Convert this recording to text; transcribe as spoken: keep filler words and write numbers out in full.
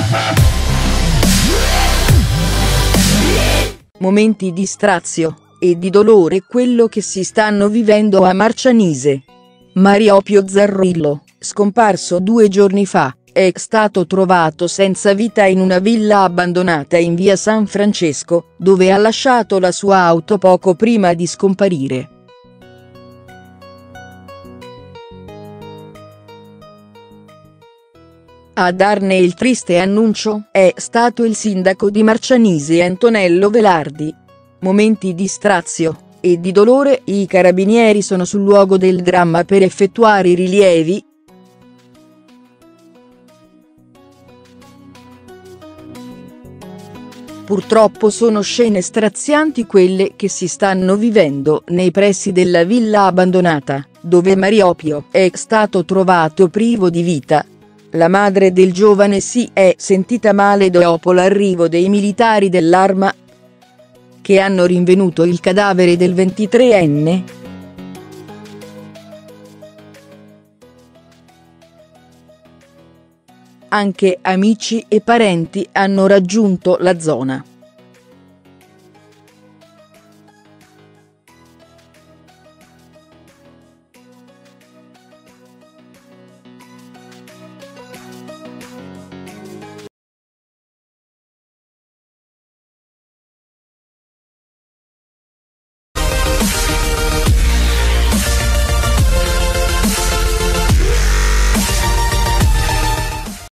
Momenti di strazio e di dolore quello che si stanno vivendo a Marcianise. Mariopio Zarrillo, scomparso due giorni fa, è stato trovato senza vita in una villa abbandonata in via San Francesco, dove ha lasciato la sua auto poco prima di scomparire. A darne il triste annuncio è stato il sindaco di Marcianise Antonello Velardi. Momenti di strazio e di dolore. I carabinieri sono sul luogo del dramma per effettuare i rilievi. Purtroppo sono scene strazianti quelle che si stanno vivendo nei pressi della villa abbandonata, dove Mariopio è stato trovato privo di vita. La madre del giovane si è sentita male dopo l'arrivo dei militari dell'Arma, che hanno rinvenuto il cadavere del ventitreenne. Anche amici e parenti hanno raggiunto la zona.